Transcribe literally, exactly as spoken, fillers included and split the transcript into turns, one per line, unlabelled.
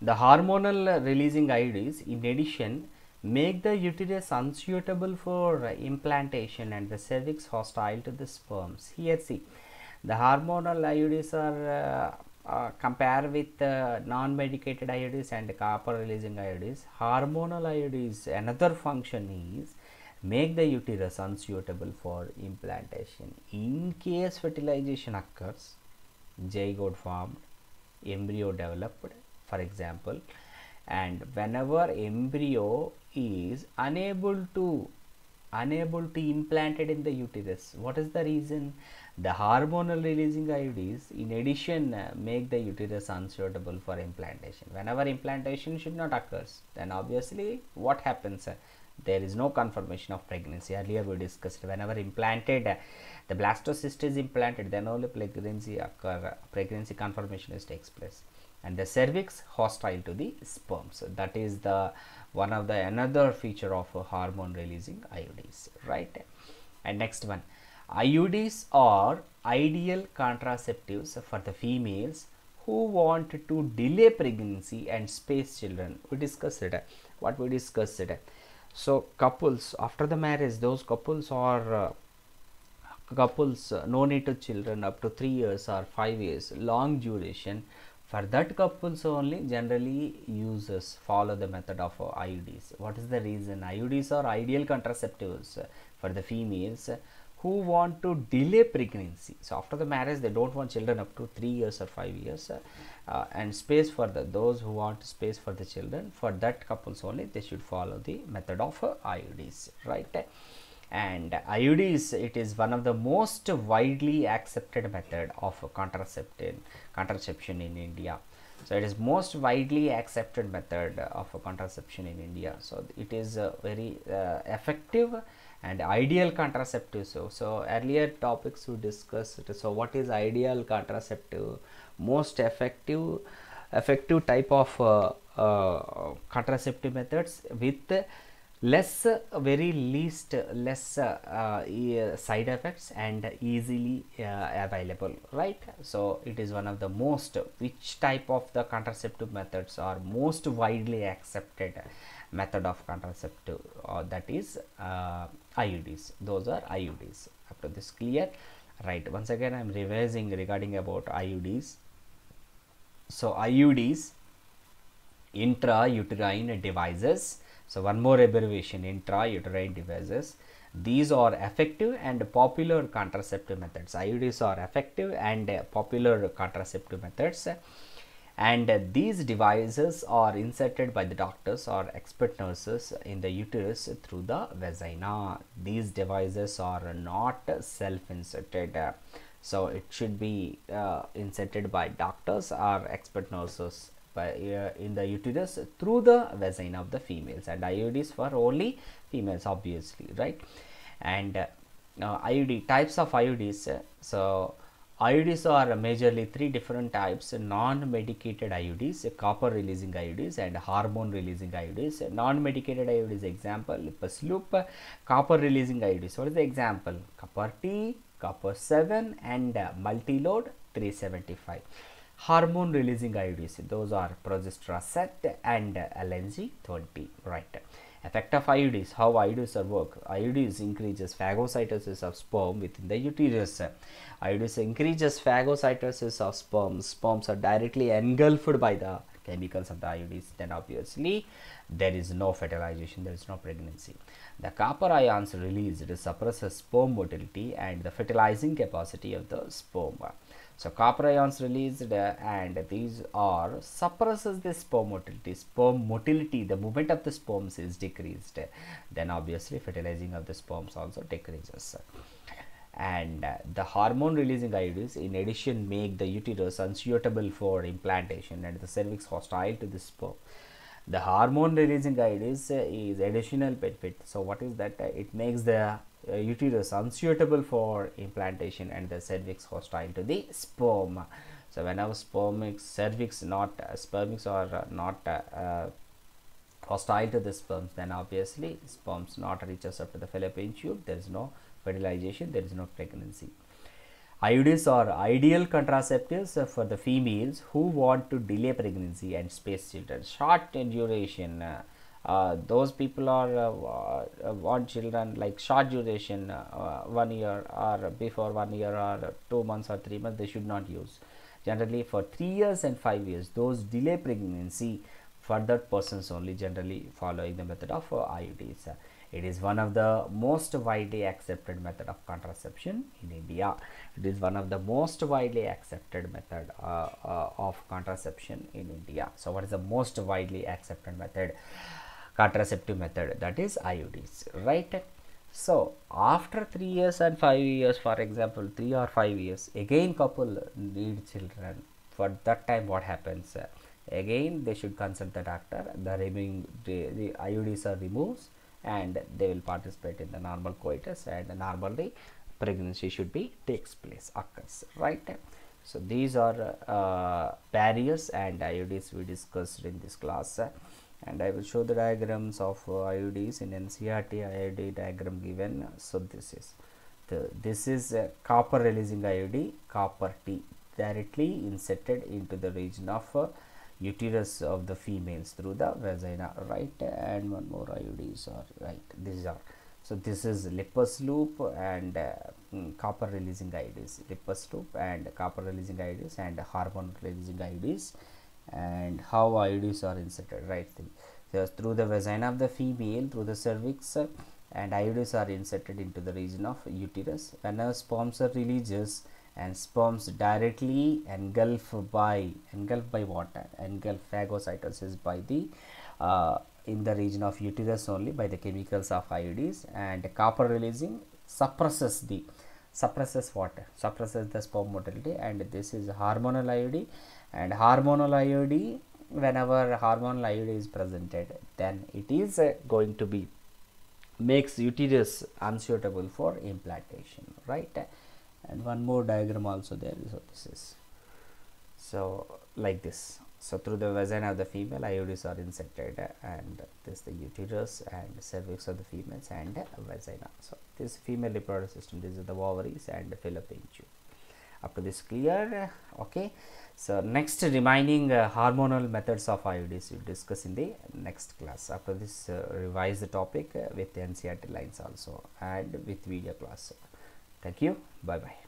The hormonal releasing I U Ds, in addition, make the uterus unsuitable for implantation and the cervix hostile to the sperms. Here, see, the hormonal I U Ds are uh, uh, compared with uh, non-medicated I U Ds and copper releasing I U Ds. Hormonal I U Ds, another function is make the uterus unsuitable for implantation. In case fertilization occurs, zygote formed, embryo developed, for example, and whenever embryo is unable to unable to implanted in the uterus, what is the reason? The hormonal releasing I U Ds in addition uh, make the uterus unsuitable for implantation. Whenever implantation should not occur, then obviously what happens? Uh, there is no confirmation of pregnancy. Earlier we discussed, whenever implanted uh, the blastocyst is implanted, then only pregnancy occur, pregnancy confirmation is takes place, and the cervix hostile to the sperms. That is the one of the another feature of uh, hormone releasing I U Ds, right? And next one, I U Ds are ideal contraceptives for the females who want to delay pregnancy and space children. We discussed it. What we discussed it. So couples after the marriage, those couples are uh, couples uh, no need to children up to three years or five years, long duration. For that couples only generally users follow the method of uh, I U Ds. What is the reason? I U Ds are ideal contraceptives uh, for the females uh, who want to delay pregnancy. So after the marriage they don't want children up to three years or five years uh, uh, and space for the those who want space for the children, for that couples only they should follow the method of uh, I U Ds, right? And I U Ds, it is one of the most widely accepted method of contraceptive contraception in India. So it is most widely accepted method of contraception in India. So it is uh, very uh, effective and ideal contraceptive. So, so earlier topics we discussed. So what is ideal contraceptive? Most effective effective type of uh, uh, contraceptive methods with less uh, very least uh, less uh, uh, side effects and easily uh, available, right? So it is one of the most, which type of the contraceptive methods are most widely accepted method of contraceptive, uh, that is uh, I U Ds. Those are I U Ds. After this clear, right? Once again I am revising regarding about I U Ds. So I U Ds, intrauterine devices. So one more abbreviation, intrauterine devices. These are effective and popular contraceptive methods. I U Ds are effective and uh, popular contraceptive methods, and uh, these devices are inserted by the doctors or expert nurses in the uterus through the vagina. These devices are not self-inserted, uh, so it should be uh, inserted by doctors or expert nurses by uh, in the uterus through the vagina of the females, and I U Ds for only females, obviously, right? And uh, uh, I U D types of I U Ds. Uh, so I U Ds are majorly three different types: non-medicated I U Ds, copper releasing I U Ds, and hormone releasing I U Ds. Non-medicated I U Ds example Lippus loop. Copper releasing I U Ds, what is the example? Copper T, copper seven, and uh, multi-load three seventy-five. Hormone releasing I U Ds, those are progesterone and L N G twenty, right? Effect of I U Ds, how I U Ds are work. I U Ds increases phagocytosis of sperm within the uterus. I U Ds increases phagocytosis of sperm. Sperms are directly engulfed by the chemicals of the I U Ds. Then obviously there is no fertilization, there is no pregnancy. The copper ions released suppresses sperm motility and the fertilizing capacity of the sperm. So copper ions released uh, and these are suppresses the sperm motility. Sperm motility, the movement of the sperms is decreased. Then obviously fertilizing of the sperms also decreases. And uh, the hormone releasing I U Ds in addition make the uterus unsuitable for implantation and the cervix hostile to the sperm. The hormone releasing I U Ds uh, is additional benefit. So what is that? Uh, it makes the uh, uterus unsuitable for implantation and the cervix hostile to the sperm. So whenever spermix cervix not uh, spermix are uh, not uh, uh, hostile to the sperms, then obviously sperms not reaches up to the fallopian tube, there is no fertilization, there is no pregnancy. I U Ds are ideal contraceptives uh, for the females who want to delay pregnancy and space children. Short duration. Uh, uh, those people are uh, uh, want children like short duration, uh, one year or before one year or two months or three months. They should not use. Generally, for three years and five years, those delay pregnancy for that persons only generally following the method of uh, I U Ds. Uh, it is one of the most widely accepted method of contraception in India. It is one of the most widely accepted method uh, uh, of contraception in India. So, what is the most widely accepted method? Contraceptive method, that is I U Ds, right? So, after three years and five years, for example, three or five years, again couple need children. For that time, what happens? Uh, again, they should consult the doctor. The removing the, the I U Ds are removed, and they will participate in the normal coitus, and normally pregnancy should be takes place occurs, right? So, these are uh, barriers and I U Ds we discussed in this class. Uh, and I will show the diagrams of uh, I U Ds in N C E R T I U D diagram given. So, this is the this is a copper releasing I U D, copper T, directly inserted into the region of uh, uterus of the females through the vagina, right? And one more I U Ds are right, these are. So, this is Lippus loop and uh, mm, copper releasing I U Ds, Lippus loop and copper releasing I U Ds and hormone releasing I U Ds. And how I U Ds are inserted, right? So, through the vagina of the female, through the cervix, uh, and I U Ds are inserted into the region of uterus. Whenever sperms are released, and sperms directly engulf by engulf by what? Engulf phagocytosis by the uh, in the region of uterus only by the chemicals of I U Ds, and copper releasing suppresses the suppresses what? Suppresses the sperm motility, and this is hormonal I U D. And hormonal I U D, whenever hormonal I U D is presented, then it is uh, going to be makes uterus unsuitable for implantation, right? And one more diagram also there. So, this is so like this. So, through the vagina of the female, I U Ds are inserted, uh, and this is the uterus and cervix of the females and uh, vagina. So, this female reproductive system, these are the ovaries and the fallopian tube. Up to this clear? Okay. So, next remaining uh, hormonal methods of I U Ds we will discuss in the next class. After this, uh, revise the topic uh, with N C E R T lines also and with video class. Thank you. Bye bye.